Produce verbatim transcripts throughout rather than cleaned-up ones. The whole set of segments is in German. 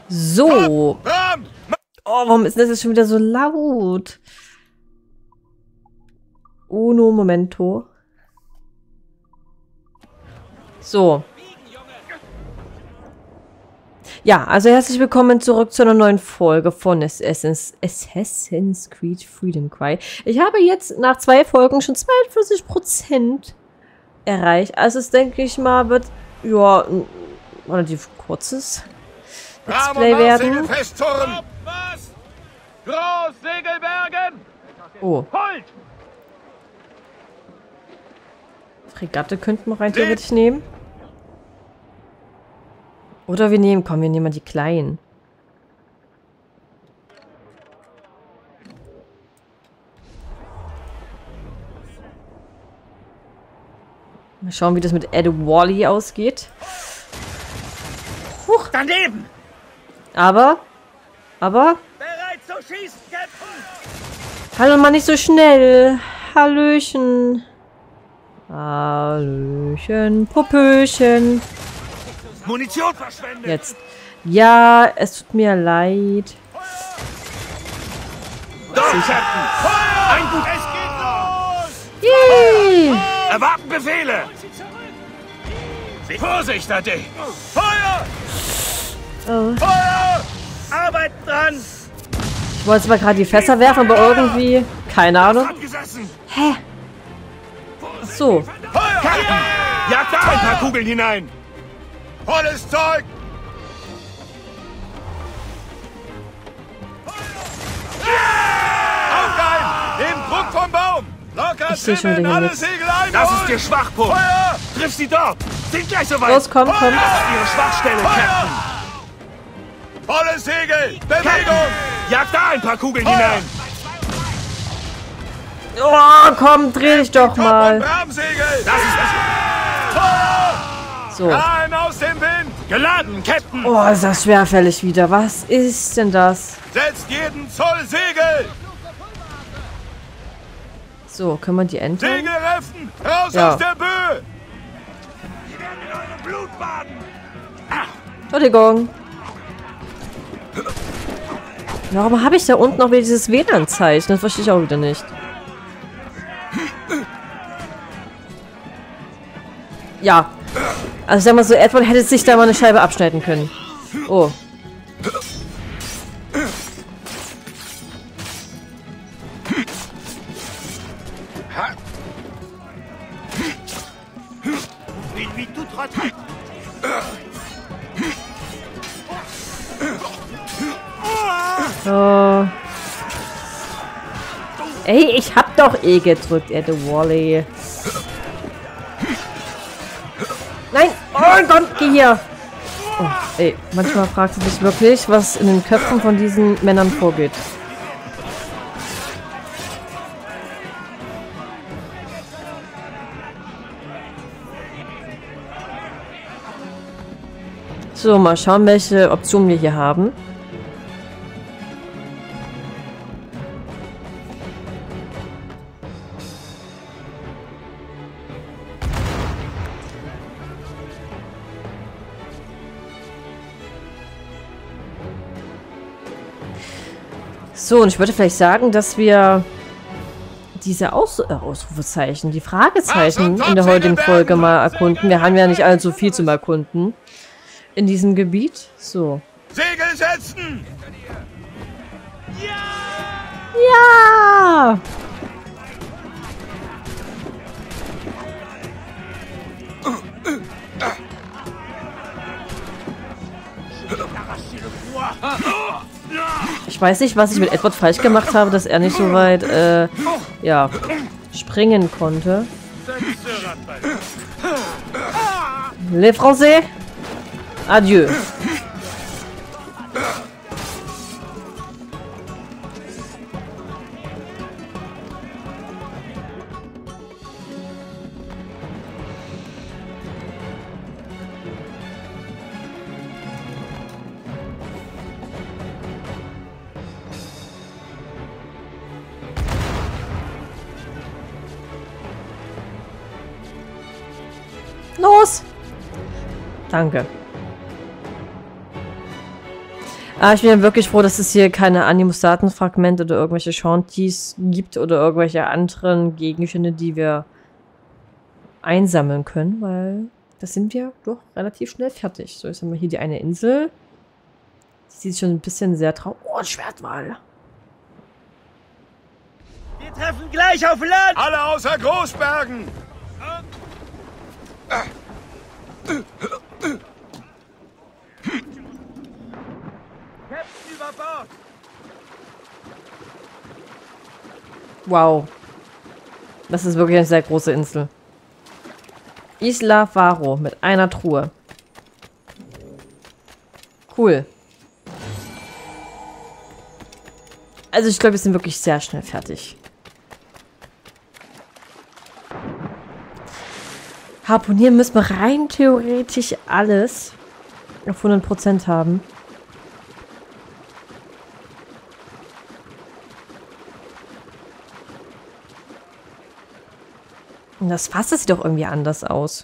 So. Oh, warum ist das jetzt schon wieder so laut? Uno momento. So. Ja, also herzlich willkommen zurück zu einer neuen Folge von Assassin's, Assassin's Creed Freedom Cry. Ich habe jetzt nach zwei Folgen schon zweiundvierzig Prozent erreicht. Also es, denke ich mal, wird ja ein relativ kurzes Let's Play werden. Oh. Fregatte könnten wir rein theoretisch nehmen. Oder wir nehmen, komm, wir nehmen mal die kleinen. Mal schauen, wie das mit Ed Wally ausgeht. Huch. Daneben! Aber, aber... Bereit zu schießen, Captain! Hallo, mal nicht so schnell. Hallöchen. Hallöchen, Puppöchen. Munition verschwendet! Jetzt. Ja, es tut mir leid. Doch, Captain! Feuer! Ein gut, es geht los! Yay! Erwarten Befehle! Vorsicht, A D! Feuer! Oh. Feuer! Arbeit dran! Ich wollte zwar gerade die Fässer werfen, aber irgendwie... Keine Ahnung. Hä? So. Feuer! Captain! Jagt da ein paar Kugeln hinein! Volles Zeug! Aufgreifen! Nehmt Druck vom Baum! Locker Ich sehe schon trimmen, wieder alle nichts. Segel ein! Das ist Ihr Schwachpunkt! Feuer! Triff sie dort! Sind gleich soweit! Los, komm, komm. Das ist Ihre Schwachstelle, Captain! Volles Segel! Bewegung! Jagt da ein paar Kugeln Feuer! hinein! Oh, komm, dreh dich doch Kopf mal. und Bramsegel! Das ist das! Feuer! So. Rein aus dem Wind! Geladen, Captain! Oh, ist das schwerfällig wieder. Was ist denn das? Setzt jeden Zoll Segel! So, können wir die entern? Segel reffen! Raus Ja. aus der Böe! Sie werden in eurem Blut baden! Entschuldigung. Warum habe ich da unten noch wieder dieses W L A N-Zeichen? Das verstehe ich auch wieder nicht. Ja. Also ich sag mal so, Edward hätte sich da mal eine Scheibe abschneiden können. Oh. So. Ey, ich hab doch eh gedrückt, Ed Wally. Nein! Oh mein Gott, geh hier! Oh, ey, manchmal fragt sie sich wirklich, was in den Köpfen von diesen Männern vorgeht. So, mal schauen, welche Optionen wir hier haben. So, und ich würde vielleicht sagen, dass wir diese Aus äh, Ausrufezeichen, die Fragezeichen in der heutigen Folge mal erkunden. Wir haben ja nicht allzu viel zum Erkunden in diesem Gebiet. So. Segel setzen! Ja! Ich weiß nicht, was ich mit Edward falsch gemacht habe, dass er nicht so weit, äh, ja, springen konnte. Les Français, adieu. Los! Danke. Ah, ich bin ja wirklich froh, dass es hier keine Animus-Datenfragmente oder irgendwelche Shanties gibt oder irgendwelche anderen Gegenstände, die wir einsammeln können, weil das sind wir doch relativ schnell fertig. So, jetzt haben wir hier die eine Insel. Die sieht schon ein bisschen sehr traurig. Oh, ein Schwertwal. Wir treffen gleich auf Land! Alle außer Großbergen! Captain über Bord! Wow. Das ist wirklich eine sehr große Insel. Isla Faro mit einer Truhe. Cool. Also ich glaube, wir sind wirklich sehr schnell fertig. Harponieren müssen wir rein theoretisch alles auf hundert Prozent haben. Und das Fass sieht doch irgendwie anders aus.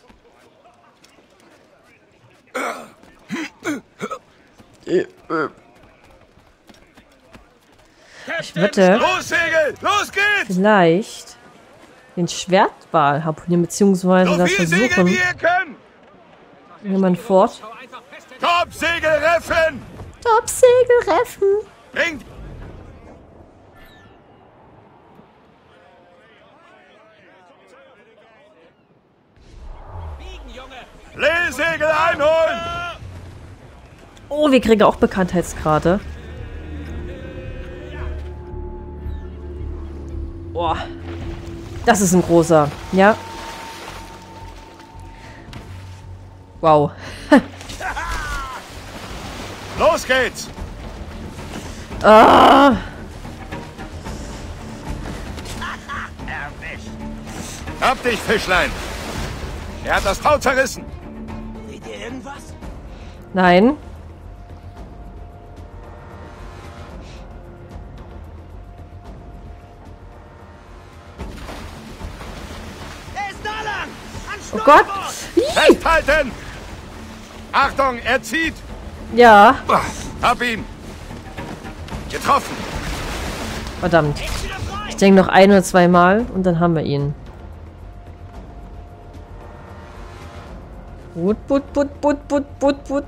Ich würde Los, Segel! Los geht's! vielleicht den Schwertwal harponieren, beziehungsweise So das viel Segel versuchen. wie ihr könnt! Jemand fort. Top Segel reffen! Topsegel reffen. Bringt! Blähsegel einholen! Oh, wir kriegen auch Bekanntheitsgrade. Boah. Das ist ein großer. Ja. Wow. Los geht's! Ah. Erwischt! Hab dich, Fischlein! Er hat das Tau zerrissen! Seht ihr irgendwas? Nein. Er ist da lang! An Oh Gott. Festhalten! Achtung, er zieht! Ja. Hab ihn! Getroffen! Verdammt. Ich denke noch ein oder zwei Mal und dann haben wir ihn. Put, put, put, put, put, put, put.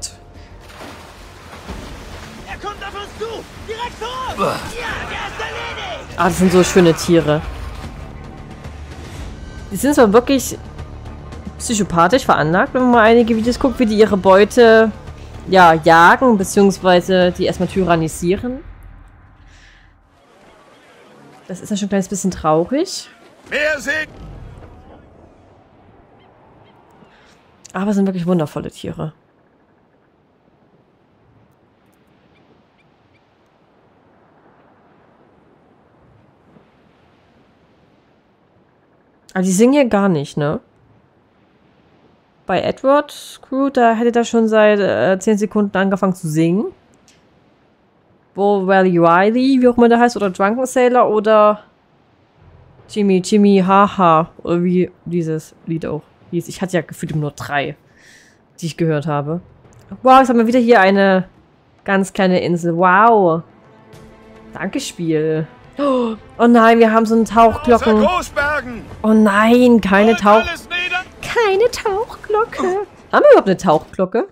Er kommt auf uns zu! Direkt vor uns! Ja, der ist erledigt! Ah, das sind so schöne Tiere. Die sind zwar wirklich psychopathisch veranlagt, wenn man mal einige Videos guckt, wie die ihre Beute ja, jagen, beziehungsweise die erstmal tyrannisieren. Das ist ja schon ein kleines bisschen traurig. Mehr Segel! Aber es sind wirklich wundervolle Tiere. Aber die singen hier gar nicht, ne? Bei Edward Crew, da hätte er schon seit äh, zehn Sekunden angefangen zu singen. Wo Rally Riley, wie auch immer der heißt, oder Drunken Sailor oder Jimmy, Jimmy, Haha, oder wie dieses Lied auch hieß. Ich hatte ja gefühlt nur drei, die ich gehört habe. Wow, jetzt haben wir wieder hier eine ganz kleine Insel. Wow. Danke, Spiel. Oh nein, wir haben so einen Tauchglocken. Oh nein, keine Tauch... Keine Tauchglocke. Haben wir überhaupt eine Tauchglocke?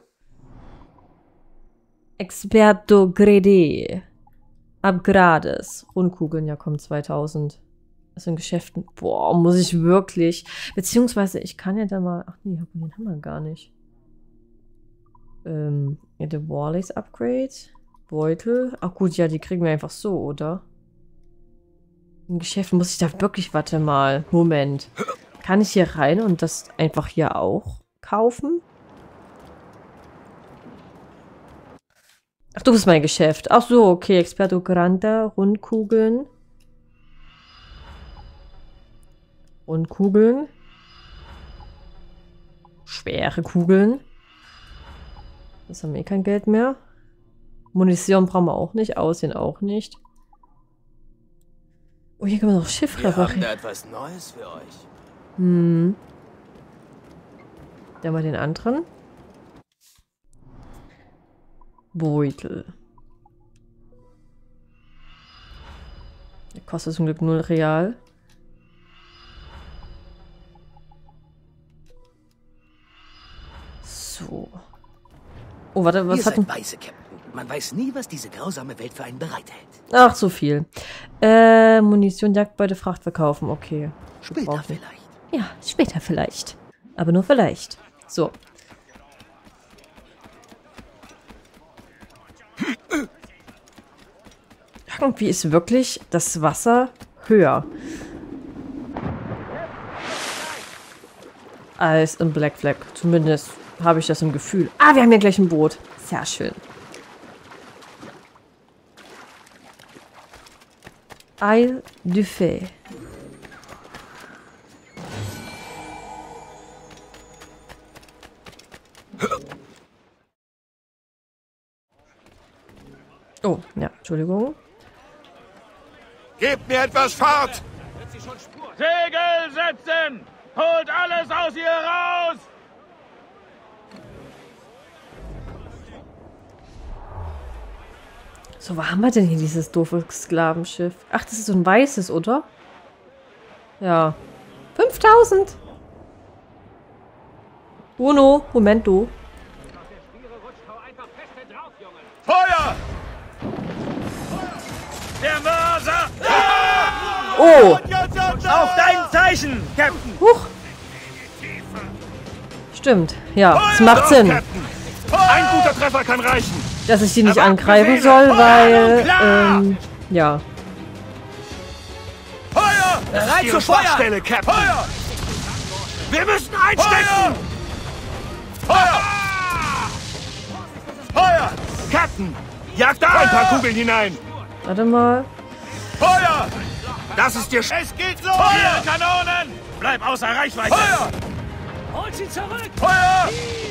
Experto Grede. Ab Grades. Rundkugeln, ja komm, zweitausend. Also in Geschäften. Boah, muss ich wirklich. Beziehungsweise, ich kann ja da mal. Ach nee, den haben wir gar nicht. Ähm, ja, der Warleys Upgrade. Beutel. Ach gut, ja, die kriegen wir einfach so, oder? In Geschäften muss ich da wirklich. Warte mal. Moment. Kann ich hier rein und das einfach hier auch kaufen? Ach, du bist mein Geschäft. Ach so, okay. Experto Grande, Rundkugeln. Rundkugeln. Schwere Kugeln. Das haben wir eh kein Geld mehr. Munition brauchen wir auch nicht. Aussehen auch nicht. Oh, hier können wir noch Schiff reparieren. Wir haben da etwas Neues für euch. Hm. Dann mal den anderen. Beutel. Der kostet zum Glück null Real. So. Oh, warte, was Ihr hat seid weise, Captain. Man weiß nie, was diese grausame Welt für einen bereithält. Ach, so viel. Äh, Munition, Jagdbeute, Fracht verkaufen. Okay. Später Brauchen. vielleicht. Ja, später vielleicht. Aber nur vielleicht. So. Irgendwie ist wirklich das Wasser höher als im Black Flag. Zumindest habe ich das im Gefühl. Ah, wir haben hier gleich ein Boot. Sehr schön. Isle du Fay. Oh, ja, Entschuldigung. Gebt mir etwas Fahrt! Segel setzen! Holt alles aus ihr raus! So, wo haben wir denn hier dieses doofe Sklavenschiff? Ach, das ist so ein weißes, oder? Ja. fünftausend! Uno, Momento. Feuer! Der Mörser! Oh! Auf dein Zeichen, Captain! Huch! Stimmt. Ja, es macht Sinn, Ein guter Treffer kann reichen! dass ich die nicht angreifen soll, weil, ähm, ja. Feuer! Bereit Ihre zu feuern! Schwachstelle, Captain! Feuer! Wir müssen einstecken! Feuer! Feuer! Captain! Jagt da ein paar Kugeln hinein! Warte mal. Feuer! Das ist dir Sch... Es geht los! Feuer! Kanonen! Bleib außer Reichweite! Feuer! Holt sie zurück! Feuer!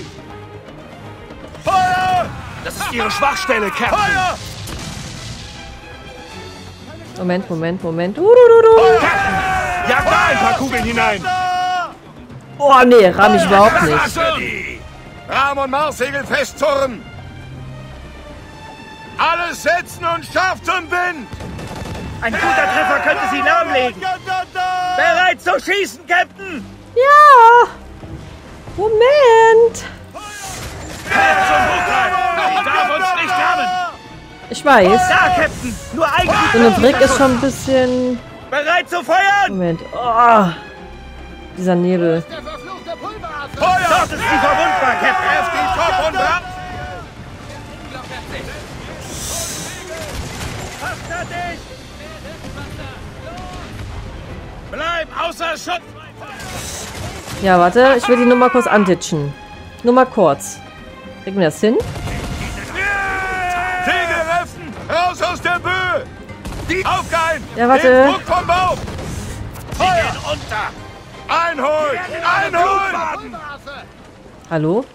Feuer! Das ist ihre Schwachstelle, Captain! Feuer! Moment, Moment, Moment. Udududu. Jagt da ein paar Kugeln hinein! Oh, nee, ramm ich überhaupt nicht. Für die! Rahm- und Marssegel festzurren! Alles setzen und scharf zum Wind! Ein guter Treffer könnte sie lahmlegen! Bereit zu schießen, Captain! Ja! Moment! Zum Hochrein! Sie darf uns nicht rammen! Ich weiß. Da, Captain! Nur ein So eine Brick ist schon ein bisschen... Bereit zu feuern! Moment. Oh, dieser Nebel. Feuer! Dort ist sie verwundbar, Captain! Heftig Kopf und Brand! Fast an dich! Bleib außer Schutz! Ja, warte. Ich will die nur mal kurz antitschen. Nur mal kurz. Kriegen wir das hin? Segel öffnen! Raus aus der Böe! Die Aufgeilen! Ja, warte. Den Druck vom Bauch! Sie gehen unter! Einholen! Einholen! Hallo?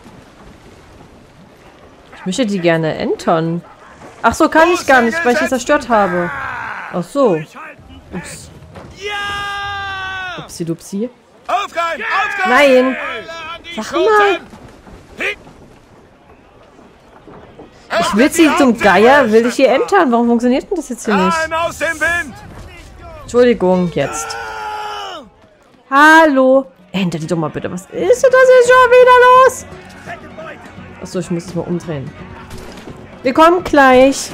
Ich möchte die gerne entern. Ach so, kann ich gar nicht, weil ich die zerstört habe. Ach so. Ups. Ja! Upsi dupsi. Aufgeilen! Aufgeilen! Nein! Sag mal! Ich will sie zum Geier, will ich hier entern. Warum funktioniert denn das jetzt hier nicht? Rein aus dem Wind! Entschuldigung, jetzt. Hallo? Enter die doch mal bitte. Was ist denn das jetzt schon wieder los? Achso, ich muss es mal umdrehen. Wir kommen gleich.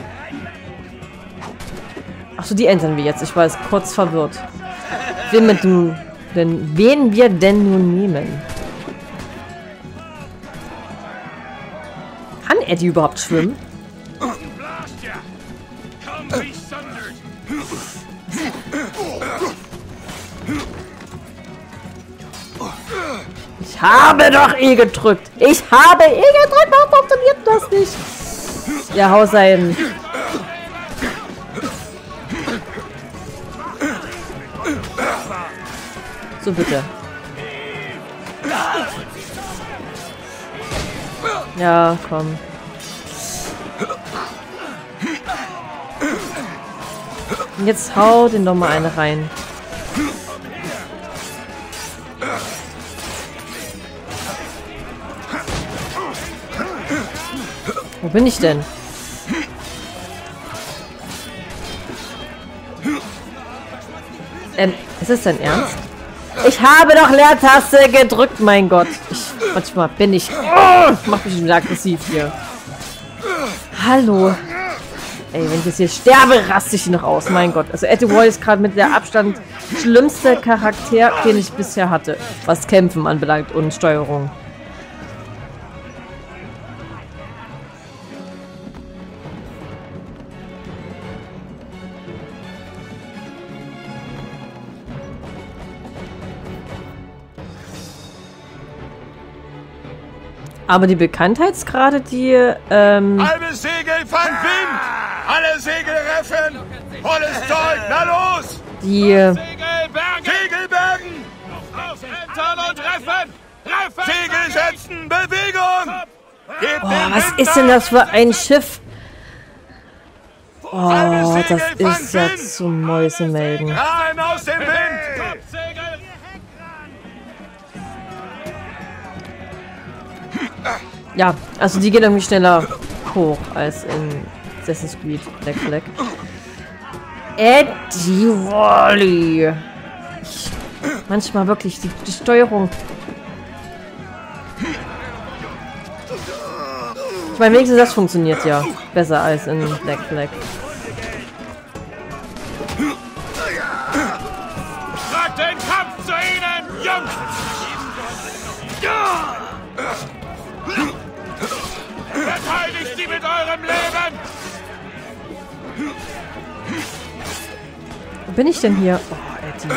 Achso, die entern wir jetzt. Ich war jetzt kurz verwirrt. Wen, mit dem, denn, wen wir denn nun nehmen? Kann Eddie überhaupt schwimmen? Ich habe doch eh gedrückt. Ich habe eh gedrückt. Warum funktioniert das nicht? Ja, hau sein. So, bitte. Ja, komm. Und jetzt hau den doch mal eine rein. Wo bin ich denn? Ähm, ist das dein Ernst? Ich habe doch Leertaste gedrückt, mein Gott. Ich, manchmal bin ich... Oh, mach mich wieder aggressiv hier. Hallo. Ey, wenn ich jetzt hier sterbe, raste ich ihn noch aus. Mein Gott. Also Eddie Wall ist gerade mit der Abstand schlimmste Charakter, den ich bisher hatte. Was Kämpfen anbelangt und Steuerung. Aber die Bekanntheitsgrade, die, ähm... Halbes Segel fangt Wind! Alle Segel reffen! Volles Zeug, na los! Die... Segel bergen! Segel bergen! Auf Entern und reffen! Reffen! Segel setzen! Bewegung! Gebt Oh, den was Wind ist denn nach! das für ein Schiff? Oh, Halbes das Segel ist fangt ja Wind! zum Mäusemelden. Rein aus dem Wind! Ja, also die gehen irgendwie schneller hoch als in Assassin's Creed Black Flag. Eddie Wally. Ich, manchmal wirklich die, die Steuerung. Ich meine, wenigstens das funktioniert ja besser als in Black Flag. Tragt den Kampf zu ihnen, Jungs! Verteidigt sie mit eurem Leben! Wo bin ich denn hier? Oh, Eddie.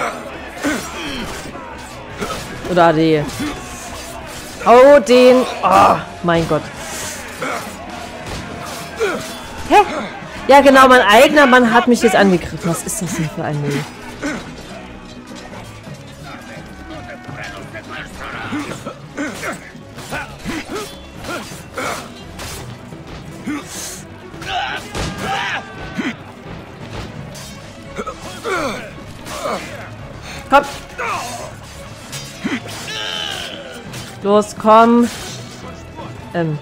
Oder A D. Oh, den. Oh, mein Gott. Hä? Ja, genau, mein eigener Mann hat mich jetzt angegriffen. Was ist das denn für ein Müll? Komm. Los, komm. Ähm.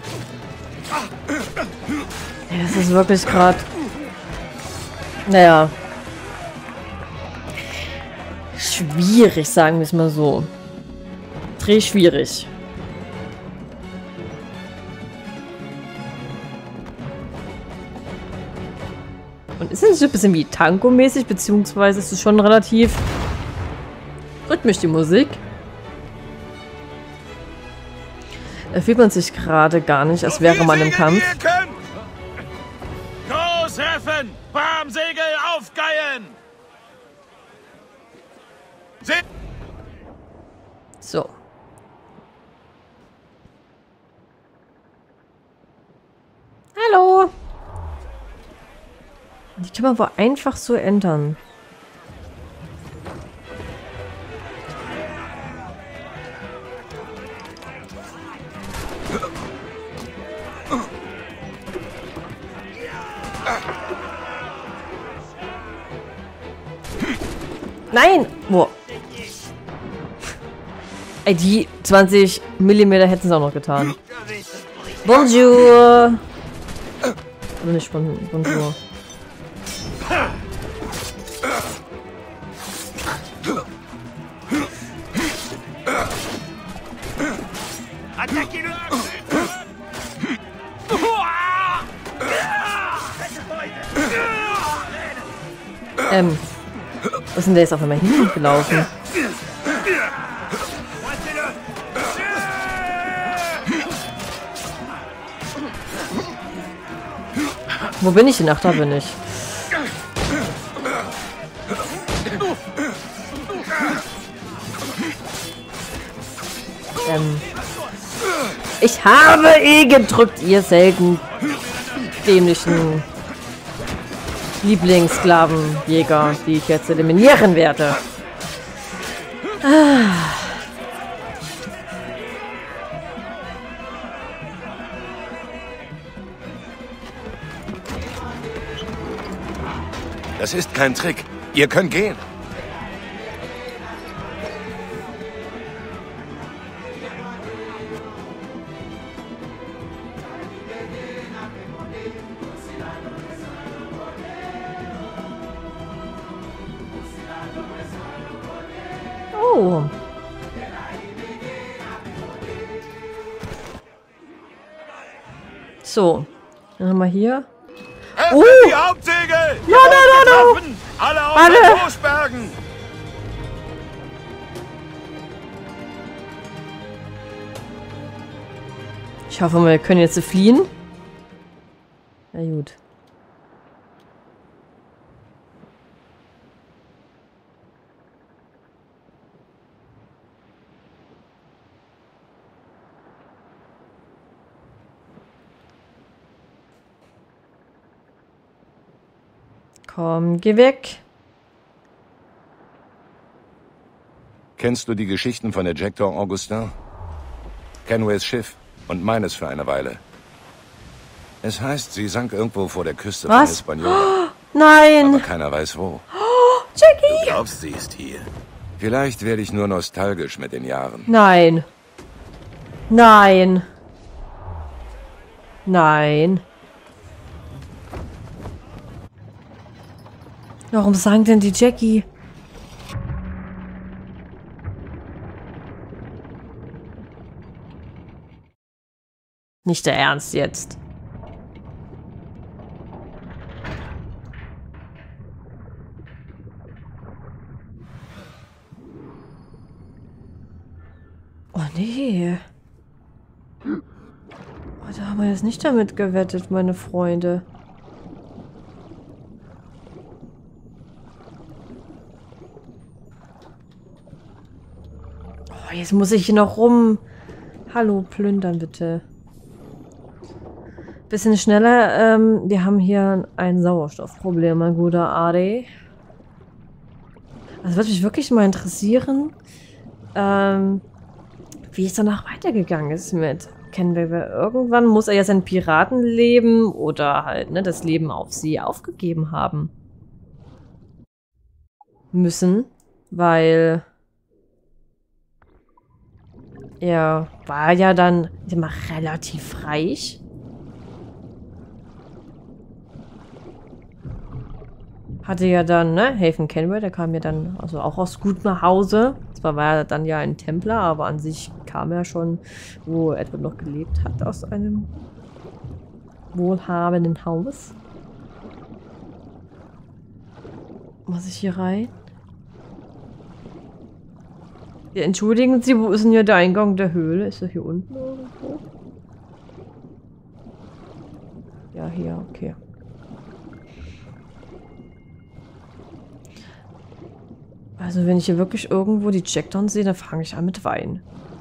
Ja, das ist wirklich gerade... Naja. Schwierig, sagen wir es mal so. Dreh schwierig. Und ist es ein bisschen wie Tango-mäßig, beziehungsweise ist es schon relativ rhythmisch, die Musik. Da fühlt man sich gerade gar nicht, als wäre man im Kampf. Großreffen! Barmsegel aufgeilen! Se So. Hallo! Die kann man wohl einfach so ändern. Nein! Wo? Ey, die zwanzig Millimeter hätten es auch noch getan. Bonjour! Also nicht bon Bonjour. Ähm, was ist denn der jetzt auf einmal hingelaufen? Wo bin ich denn? Ach, da bin ich. Ähm, ich habe eh gedrückt, ihr selten dämlichen Lieblingssklavenjäger, die ich jetzt eliminieren werde. Ah. Das ist kein Trick. Ihr könnt gehen. So. So. Dann haben wir hier. Öffnet Oh! die Hauptsegel! No, no, no, no! Alle auf Alle! den Stoßbergen! Ich hoffe mal, wir können jetzt fliehen. Na gut. Komm, geh weg. Kennst du die Geschichten von der Jackdaw, Augustin? Kenways Schiff und meines für eine Weile. Es heißt, sie sank irgendwo vor der Küste von Was? Hispaniola. Nein. Aber keiner weiß wo. Jackie. Glaubst, sie ist hier? Vielleicht werde ich nur nostalgisch mit den Jahren. Nein. Nein. Nein. Warum sagen denn die Jackie? Nicht der Ernst jetzt. Oh nee. Oh, da haben wir jetzt nicht damit gewettet, meine Freunde. Oh, jetzt muss ich hier noch rum. Hallo, plündern bitte. Bisschen schneller. Ähm, wir haben hier ein Sauerstoffproblem, mein guter Adi. Also würde mich wirklich mal interessieren, ähm, wie es danach weitergegangen ist mit Kenway. Irgendwann muss er ja sein Piratenleben oder halt ne, das Leben auf See aufgegeben haben müssen, weil er war ja dann ich sag mal, relativ reich. Hatte ja dann, ne, Haven Kenway, der kam ja dann also auch aus gut nach Hause. Zwar war er dann ja ein Templer, aber an sich kam er schon, wo Edward noch gelebt hat, aus einem wohlhabenden Haus. Muss ich hier rein? Ja, entschuldigen Sie, wo ist denn hier der Eingang der Höhle? Ist er hier unten irgendwo? Ja, hier, okay. Also wenn ich hier wirklich irgendwo die Jackdaw sehe, dann fange ich an mit Wein.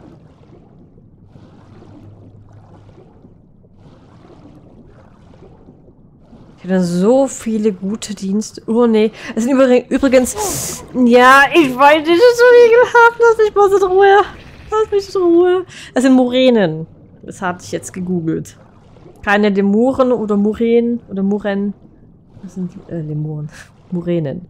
Ich habe so viele gute Dienste. Oh nee. Es sind übrigens... Ja, ich weiß nicht, das ist so ekelhaft. Lass mich mal so in Ruhe. Lass mich in Ruhe. Das sind Muränen. Das hatte ich jetzt gegoogelt. Keine Lemuren oder Muränen oder Muren. Das sind äh, Lemuren. Muränen.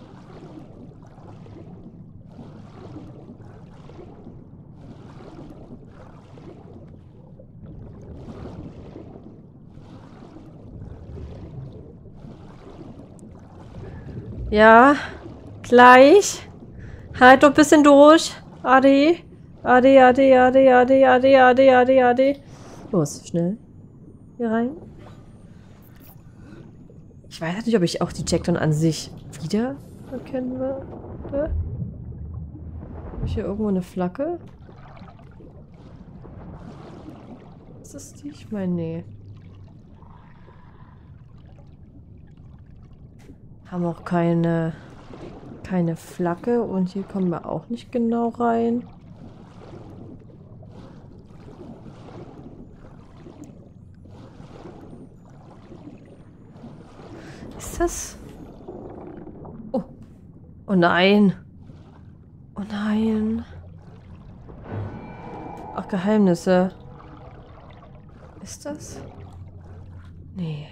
Ja, gleich. Halt doch ein bisschen durch. Adi. Adi, Adi, Adi, Adi, Adi, Adi, Adi, Adi. Los, schnell. Hier rein. Ich weiß nicht, ob ich auch die Jackdaw an sich wieder erkennen würde. Habe ich hier irgendwo eine Flagge? Ist das die? Ich meine, nee. Haben auch keine, keine Flagge und hier kommen wir auch nicht genau rein. Ist das? Oh. Oh nein. Oh nein. Ach, Geheimnisse. Ist das? Nee.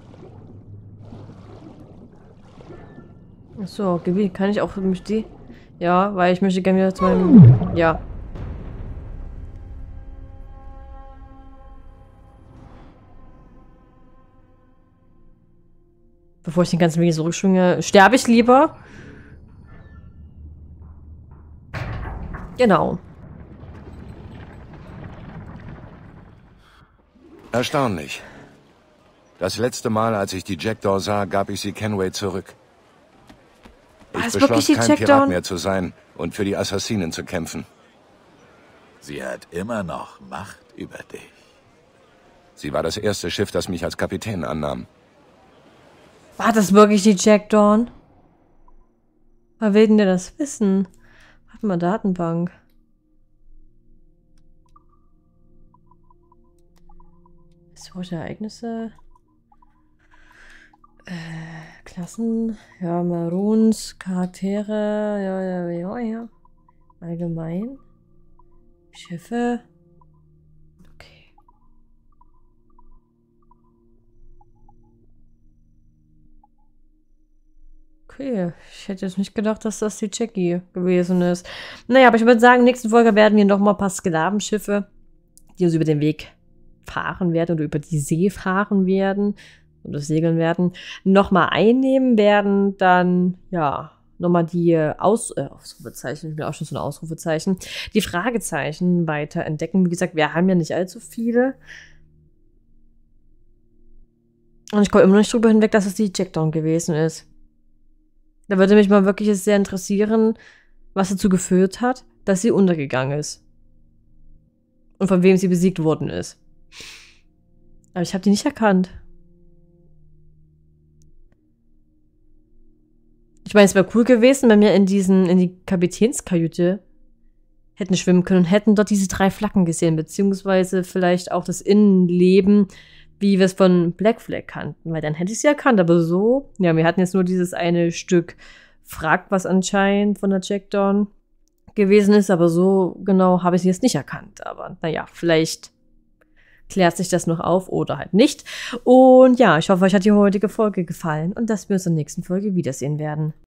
So, Gebiet kann ich auch die Ja, weil ich möchte gerne wieder zu meinem... Ja. Bevor ich den ganzen Weg zurückschwinge, sterbe ich lieber. Genau. Erstaunlich. Das letzte Mal, als ich die Jackdaw sah, gab ich sie Kenway zurück. War Ich es wirklich beschloss, die kein Jackdaw? Pirat mehr zu sein und für die Assassinen zu kämpfen. Sie hat immer noch Macht über dich. Sie war das erste Schiff, das mich als Kapitän annahm. War das wirklich die Jackdaw? Wer will denn der das wissen? Warte mal, Datenbank. Historische Ereignisse. Äh, Klassen. Ja, Maroons, Charaktere. Ja, ja, ja, ja. Allgemein. Schiffe. Okay. Okay, ich hätte jetzt nicht gedacht, dass das die Jackie gewesen ist. Naja, aber ich würde sagen, in der nächsten Folge werden wir noch mal ein paar Sklavenschiffe, die uns über den Weg fahren werden oder über die See fahren werden oder segeln werden, noch mal einnehmen werden. Dann, ja, noch mal die Aus äh, Ausrufezeichen, ich bin auch schon so ein Ausrufezeichen, die Fragezeichen weiter entdecken. Wie gesagt, wir haben ja nicht allzu viele. Und ich komme immer noch nicht drüber hinweg, dass es die Jackdaw gewesen ist. Da würde mich mal wirklich sehr interessieren, was dazu geführt hat, dass sie untergegangen ist. Und von wem sie besiegt worden ist. Aber ich habe die nicht erkannt. Ich meine, es wäre cool gewesen, wenn wir in diesen, in die Kapitänskajüte hätten schwimmen können und hätten dort diese drei Flaggen gesehen, beziehungsweise vielleicht auch das Innenleben, wie wir es von Black Flag kannten, weil dann hätte ich sie erkannt, aber so, ja, wir hatten jetzt nur dieses eine Stück Wrack, was anscheinend von der Jackdaw gewesen ist, aber so genau habe ich sie jetzt nicht erkannt, aber naja, vielleicht klärt sich das noch auf oder halt nicht. Und ja, ich hoffe, euch hat die heutige Folge gefallen und dass wir uns in der nächsten Folge wiedersehen werden.